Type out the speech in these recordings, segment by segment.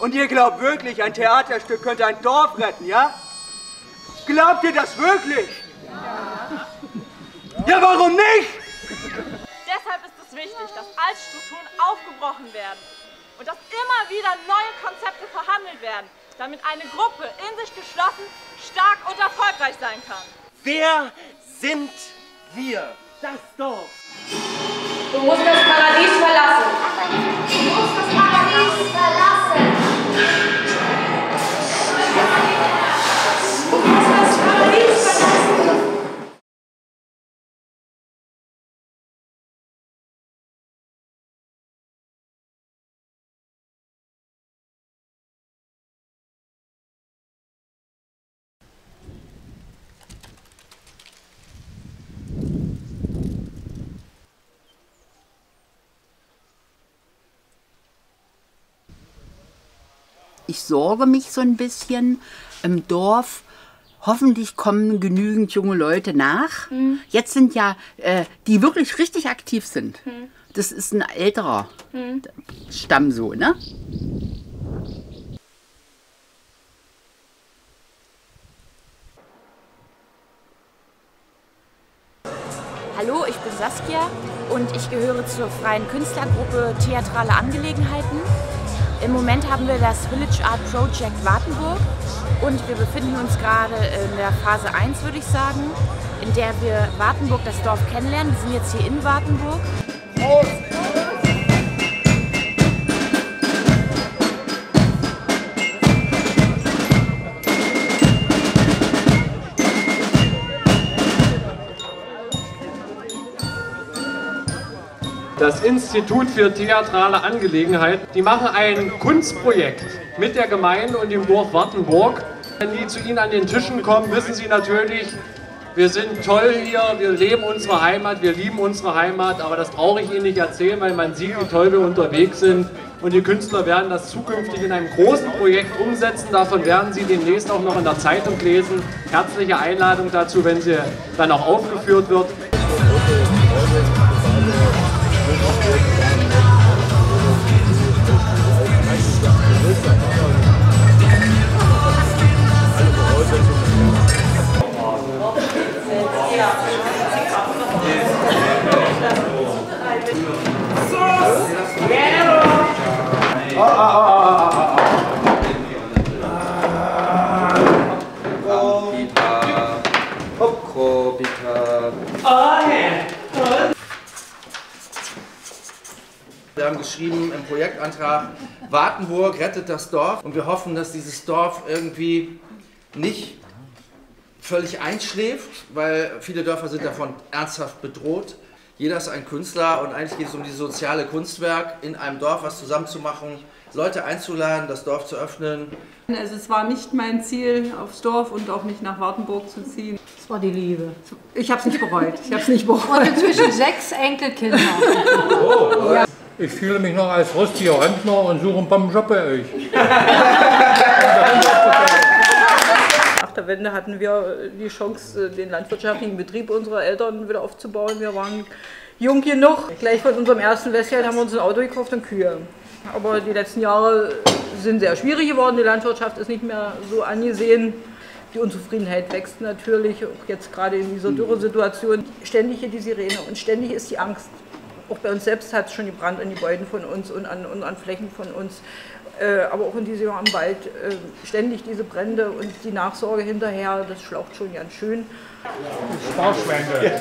Und ihr glaubt wirklich, ein Theaterstück könnte ein Dorf retten, ja? Glaubt ihr das wirklich? Ja. Ja, warum nicht? Deshalb ist es wichtig, dass Altstrukturen aufgebrochen werden und dass immer wieder neue Konzepte verhandelt werden, damit eine Gruppe in sich geschlossen, stark und erfolgreich sein kann. Wer sind wir? Das Dorf. Du musst das Paradies verlassen. Du musst das Paradies verlassen. Du musst das Paradies verlassen. Ich sorge mich so ein bisschen im Dorf. Hoffentlich kommen genügend junge Leute nach. Jetzt sind ja, die wirklich richtig aktiv sind. Das ist ein älterer Stamm so, ne? Hallo, ich bin Saskia und ich gehöre zur freien Künstlergruppe Theatrale Angelegenheiten. Im Moment haben wir das Village Art Project Wartenburg und wir befinden uns gerade in der Phase 1, würde ich sagen, in der wir Wartenburg, das Dorf, kennenlernen. Wir sind jetzt hier in Wartenburg. Das Institut für theatrale Angelegenheiten, die machen ein Kunstprojekt mit der Gemeinde und dem Dorf Wartenburg. Wenn die zu Ihnen an den Tischen kommen, wissen Sie natürlich, wir sind toll hier, wir leben unsere Heimat, wir lieben unsere Heimat, aber das brauche ich Ihnen nicht erzählen, weil man sieht, wie toll wir unterwegs sind. Und die Künstler werden das zukünftig in einem großen Projekt umsetzen. Davon werden Sie demnächst auch noch in der Zeitung lesen. Herzliche Einladung dazu, wenn sie dann auch aufgeführt wird. Wir haben geschrieben im Projektantrag, Wartenburg rettet das Dorf, und wir hoffen, dass dieses Dorf irgendwie nicht völlig einschläft, weil viele Dörfer sind davon ernsthaft bedroht. Jeder ist ein Künstler und eigentlich geht es um dieses soziale Kunstwerk, in einem Dorf was zusammenzumachen, Leute einzuladen, das Dorf zu öffnen. Also es war nicht mein Ziel, aufs Dorf und auch nicht nach Wartenburg zu ziehen. Es war die Liebe. Ich habe es nicht bereut. Ich habe es nicht bereut. Und inzwischen 6 Enkelkinder. Oh, ja. Ich fühle mich noch als rostiger Rentner und suche einen Bombenjob bei euch. Nach der Wende hatten wir die Chance, den landwirtschaftlichen Betrieb unserer Eltern wieder aufzubauen. Wir waren jung genug. Gleich von unserem ersten Westgeld haben wir uns ein Auto gekauft und Kühe. Aber die letzten Jahre sind sehr schwierig geworden. Die Landwirtschaft ist nicht mehr so angesehen. Die Unzufriedenheit wächst natürlich, auch jetzt gerade in dieser Dürresituation. Ständig hier die Sirene und ständig ist die Angst. Auch bei uns selbst hat es schon gebrannt an Gebäuden von uns und an Flächen von uns. Aber auch in diesem Jahr im Wald ständig diese Brände und die Nachsorge hinterher, das schlaucht schon ganz schön. Sparschweine.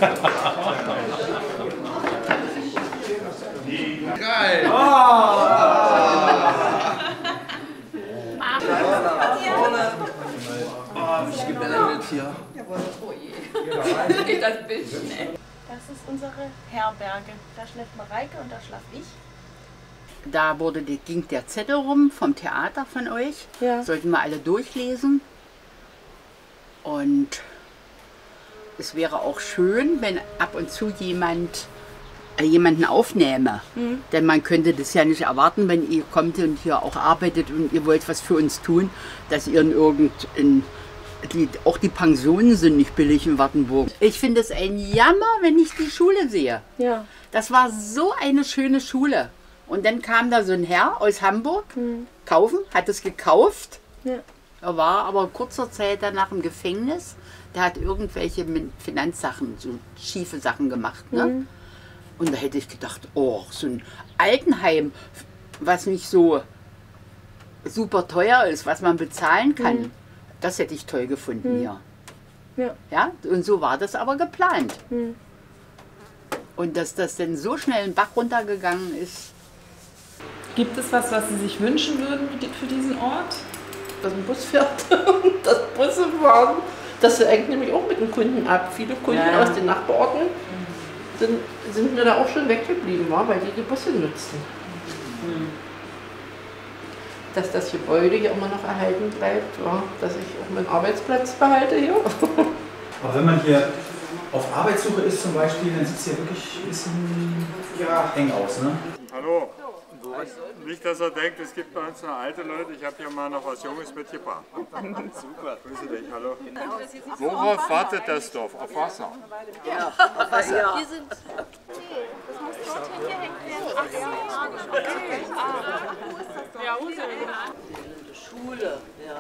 Geil! Oh. Oh, ich geblendet hier. Oh je. Geht das Bild schnell. Das ist unsere Herberge. Da schläft Mareike und da schlaf ich. Da ging der Zettel rum vom Theater von euch. Ja. Sollten wir alle durchlesen. Und es wäre auch schön, wenn ab und zu jemanden aufnähme. Denn man könnte das ja nicht erwarten, wenn ihr kommt und hier auch arbeitet und ihr wollt was für uns tun, dass ihr auch die Pensionen sind nicht billig in Wartenburg. Ich finde es ein Jammer, wenn ich die Schule sehe. Ja. Das war so eine schöne Schule. Und dann kam da so ein Herr aus Hamburg, hat es gekauft. Ja. Er war aber kurzer Zeit danach im Gefängnis. Der hat irgendwelche Finanzsachen, so schiefe Sachen gemacht. Ne? Und da hätte ich gedacht, oh, so ein Altenheim, was nicht so super teuer ist, was man bezahlen kann, das hätte ich toll gefunden hier. Ja. Ja, und so war das aber geplant. Und dass das denn so schnell den Bach runtergegangen ist. Gibt es was Sie sich wünschen würden für diesen Ort? Dass ein Bus fährt und dass Busse fahren. Das hängt nämlich auch mit den Kunden ab. Viele Kunden aus den Nachbarorten sind mir da auch schon weggeblieben, weil die Busse nutzten. Dass das Gebäude hier immer noch erhalten bleibt, dass ich auch meinen Arbeitsplatz behalte hier. Aber wenn man hier auf Arbeitssuche ist zum Beispiel, dann sieht es hier wirklich ein bisschen eng aus, ne? Hallo. Nicht, dass er denkt, es gibt bei uns noch alte Leute. Ich habe hier mal noch was Junges mitgebracht. Super. Grüße dich, hallo. Worauf wartet das Dorf? Auf Wasser? Ja, auf Wasser. Ja. Hier sind... Das muss dorthin, hier hängt werden. Ach ja. Ja, Schule, ja.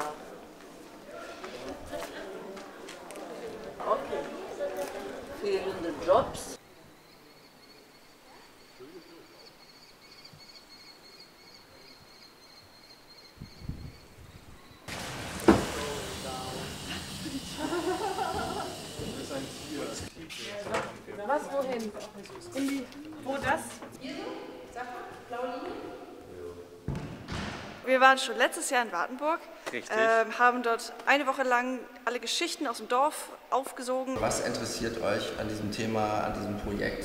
Okay. Fehlende Jobs. Was, wohin? Wo das? Wir waren schon letztes Jahr in Wartenburg, haben dort eine Woche lang alle Geschichten aus dem Dorf aufgesogen. Was interessiert euch an diesem Thema, an diesem Projekt?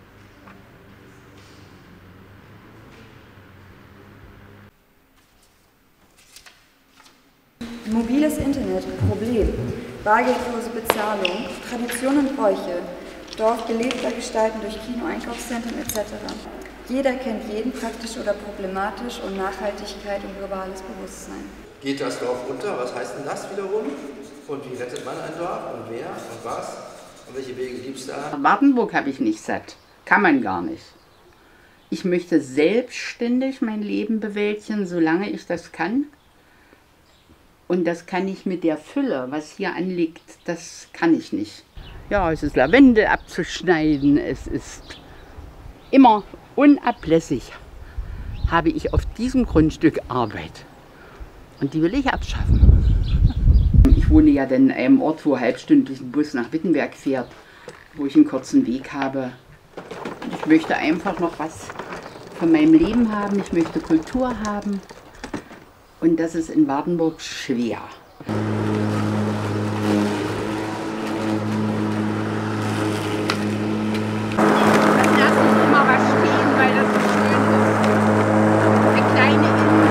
Mobiles Internet, Problem. Bargeldlose Bezahlung, Traditionen und Bräuche, Dorf belebter gestalten durch Kino, Einkaufszentren etc. Jeder kennt jeden, praktisch oder problematisch, und Nachhaltigkeit und globales Bewusstsein. Geht das Dorf unter? Was heißt denn das wiederum? Und wie rettet man ein Dorf? Und wer? Und was? Und welche Wege gibt es da? Wartenburg habe ich nicht satt. Kann man gar nicht. Ich möchte selbstständig mein Leben bewältigen, solange ich das kann. Und das kann ich mit der Fülle, was hier anliegt, das kann ich nicht. Ja, es ist Lavendel abzuschneiden, es ist immer unablässig, habe ich auf diesem Grundstück Arbeit. Und die will ich abschaffen. Ich wohne ja dann in einem Ort, wo halbstündlich ein Bus nach Wittenberg fährt, wo ich einen kurzen Weg habe. Ich möchte einfach noch was von meinem Leben haben, ich möchte Kultur haben. Und das ist in Wartenburg schwer. Dann lasse ich immer was stehen, weil das so schön ist. Eine kleine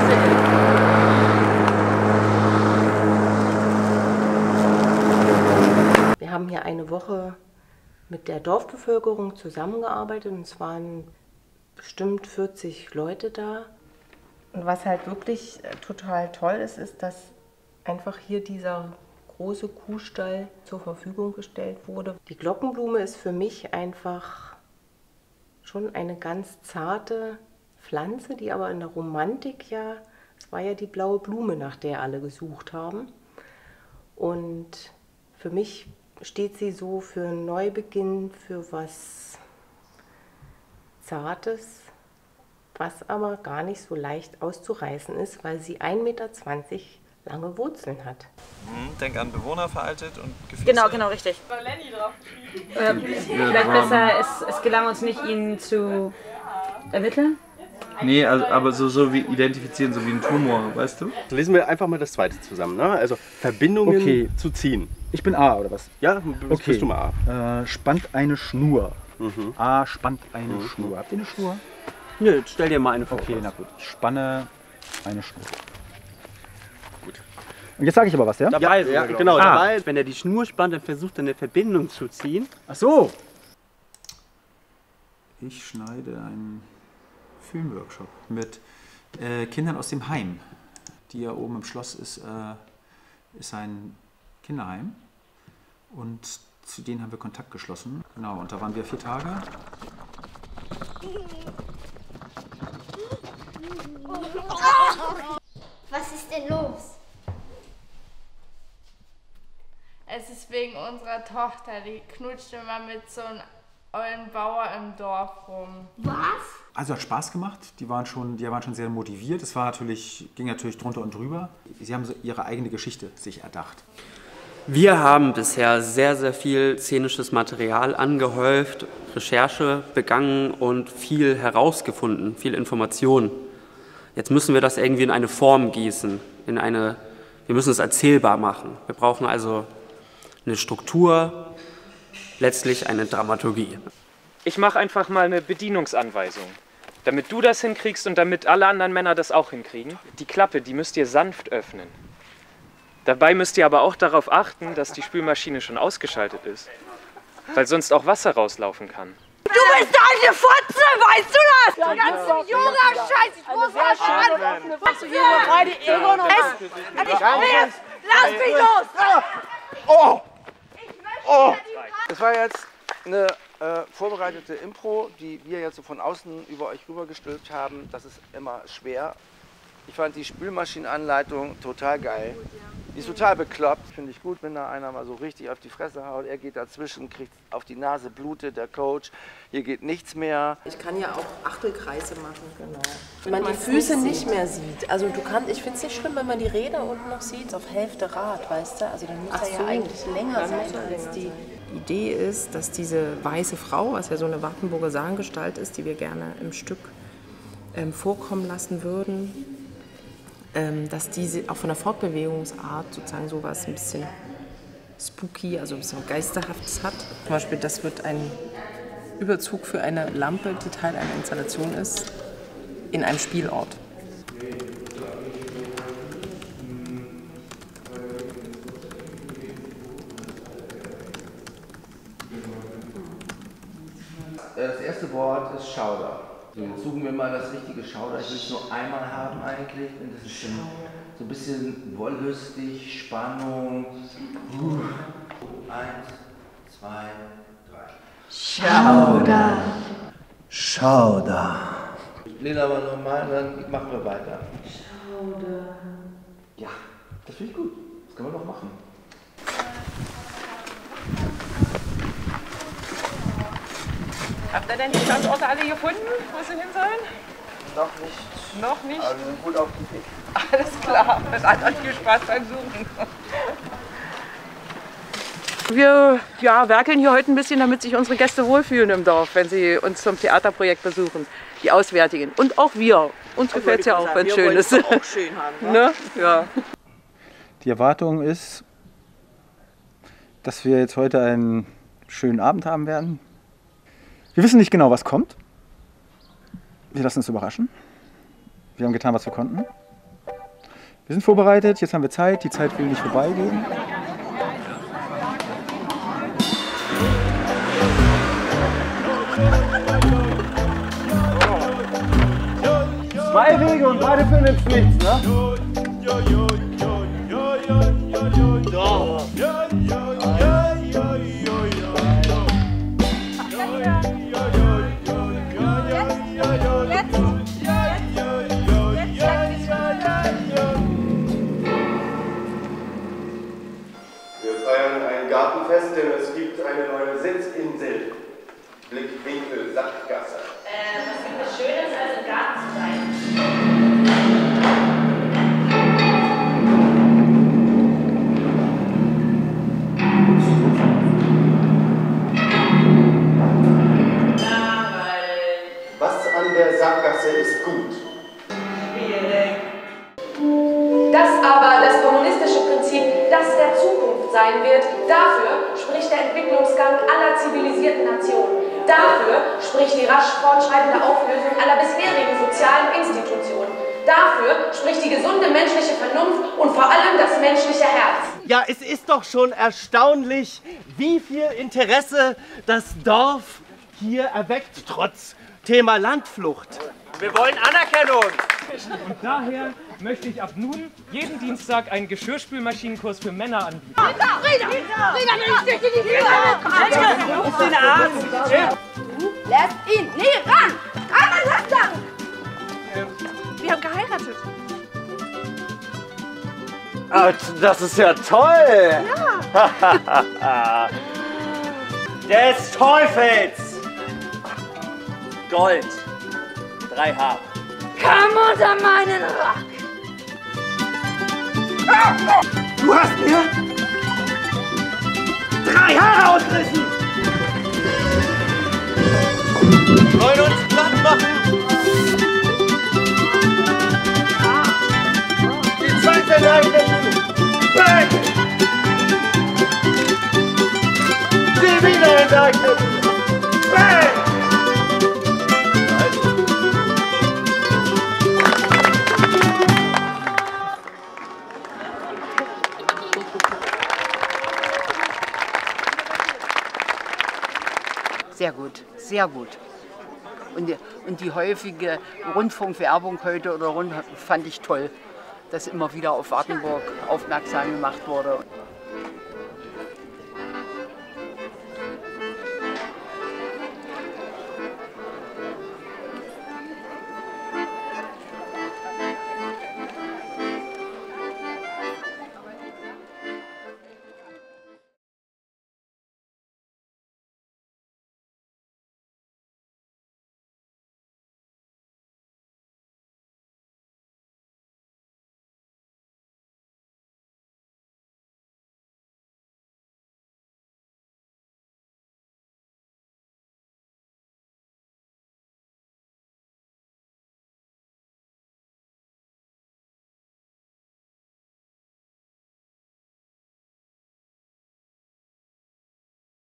Insel. Wir haben hier eine Woche mit der Dorfbevölkerung zusammengearbeitet und es waren bestimmt 40 Leute da. Und was halt wirklich total toll ist, ist, dass einfach hier dieser große Kuhstall zur Verfügung gestellt wurde. Die Glockenblume ist für mich einfach schon eine ganz zarte Pflanze, die aber in der Romantik ja, es war ja die blaue Blume, nach der alle gesucht haben. Und für mich steht sie so für einen Neubeginn, für was Zartes, was aber gar nicht so leicht auszureißen ist, weil sie 1,20 Meter lange Wurzeln hat. Denk an Bewohner veraltet und Gefäße. Genau, richtig. Vielleicht besser, es gelang uns nicht, ihn zu ermitteln? Nee, also, aber so wie identifizieren, so wie ein Tumor, weißt du? Lesen wir einfach mal das zweite zusammen, ne? Also Verbindungen zu ziehen. Ich bin A, oder was? Ja, bist du mal A. Spannt eine Schnur. A spannt eine Schnur. Habt ihr eine Schnur? Nö, stell dir mal eine vor. Okay, na gut. Ich spanne eine Schnur. Gut. Und jetzt sage ich aber was, ja? Dabei, ja, genau. Dabei, wenn er die Schnur spannt, dann versucht er eine Verbindung zu ziehen. Ach so. Ich schneide einen Filmworkshop mit Kindern aus dem Heim. Die hier oben im Schloss ist ein Kinderheim. Und zu denen haben wir Kontakt geschlossen. Genau, und da waren wir 4 Tage. Was ist denn los? Es ist wegen unserer Tochter, die knutscht immer mit so einem ollen Bauer im Dorf rum. Was? Also hat Spaß gemacht, die waren schon sehr motiviert. Es war ging natürlich drunter und drüber. Sie haben so ihre eigene Geschichte sich erdacht. Wir haben bisher sehr, sehr viel szenisches Material angehäuft, Recherche begangen und viel herausgefunden, viel Information. Jetzt müssen wir das irgendwie in eine Form gießen, wir müssen es erzählbar machen. Wir brauchen also eine Struktur, letztlich eine Dramaturgie. Ich mache einfach mal eine Bedienungsanweisung, damit du das hinkriegst und damit alle anderen Männer das auch hinkriegen. Die Klappe, die müsst ihr sanft öffnen. Dabei müsst ihr aber auch darauf achten, dass die Spülmaschine schon ausgeschaltet ist, weil sonst auch Wasser rauslaufen kann. Du bist eine Fotze, weißt du das? Der ganze Yoga-Scheiß, ich muss verschwinden. Was du hier über beide Egon und lass mich los! Oh! Oh! Das war jetzt eine vorbereitete Impro, die wir jetzt so von außen über euch rübergestülpt haben. Das ist immer schwer. Ich fand die Spülmaschinenanleitung total geil. Die ist total bekloppt. Finde ich gut, wenn da einer mal so richtig auf die Fresse haut. Er geht dazwischen, kriegt auf die Nase, blutet, der Coach. Hier geht nichts mehr. Ich kann ja auch Achtelkreise machen, genau. Wenn man die Füße nicht mehr sieht. Also ich finde es nicht schlimm, wenn man die Räder unten noch sieht, auf Hälfte Rad, weißt du? Also dann muss er ja eigentlich länger sein als die. Die Idee ist, dass diese weiße Frau, was ja so eine Wartenburger Sagengestalt ist, die wir gerne im Stück vorkommen lassen würden, dass diese auch von der Fortbewegungsart sozusagen sowas ein bisschen spooky, also ein bisschen Geisterhaftes hat. Zum Beispiel, das wird ein Überzug für eine Lampe, die Teil einer Installation ist, in einem Spielort. Das erste Wort ist Schauder. So, jetzt suchen wir mal das richtige Schauder. Ich will es nur einmal haben eigentlich. Und das ist so ein bisschen wollüstig, Spannung. 1, 2, 3. Schauder. Schauder. Lena, aber nochmal, dann machen wir weiter. Schauder. Ja, das finde ich gut. Das können wir doch machen. Habt ihr denn die Standorte alle gefunden, wo sie hin sollen? Noch nicht. Noch nicht? Aber wir sind gut auf dem Weg. Alles klar, das hat euch viel Spaß beim Suchen. Wir werkeln hier heute ein bisschen, damit sich unsere Gäste wohlfühlen im Dorf, wenn sie uns zum Theaterprojekt besuchen, die Auswärtigen. Und auch wir. Uns gefällt es ja auch, wenn es schön ist. Auch schön haben, ne? Ja. Die Erwartung ist, dass wir jetzt heute einen schönen Abend haben werden. Wir wissen nicht genau, was kommt. Wir lassen uns überraschen. Wir haben getan, was wir konnten. Wir sind vorbereitet, jetzt haben wir Zeit. Die Zeit will nicht vorbeigehen. Zwei Wege und beide für nichts, ne? Doch. Gartenfest, denn es gibt eine neue Sitzinsel. Blickwinkel Sackgasse. Was gibt es Schönes, als im Garten zu sein? Was an der Sackgasse ist gut? Dass aber das kommunistische Prinzip das der Zukunft sein wird, dafür spricht der Entwicklungsgang aller zivilisierten Nationen. Dafür spricht die rasch fortschreitende Auflösung aller bisherigen sozialen Institutionen. Dafür spricht die gesunde menschliche Vernunft und vor allem das menschliche Herz. Ja, es ist doch schon erstaunlich, wie viel Interesse das Dorf hier erweckt, trotz Thema Landflucht. Wir wollen Anerkennung! Und daher möchte ich ab nun jeden Dienstag einen Geschirrspülmaschinenkurs für Männer anbieten. Frieda, wenn ich dich in die Tür! Ruf den Arzt! Lasst ihn nie ran! Einmal langsam! Wir haben geheiratet. verheiratet. Das ist ja toll! Ja! Des Teufels! Gold. 3 Haare. Komm unter meinen Rock! Du hast mir 3 Haare ausgerissen! Wollen uns platt machen! Die zweite Leiche! Bang! Die wieder entdeckt! Bang! Sehr gut, sehr gut. Und die häufige Rundfunkwerbung heute fand ich toll, dass immer wieder auf Wartenburg aufmerksam gemacht wurde.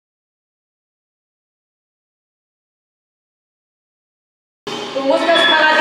Du musst das Paradies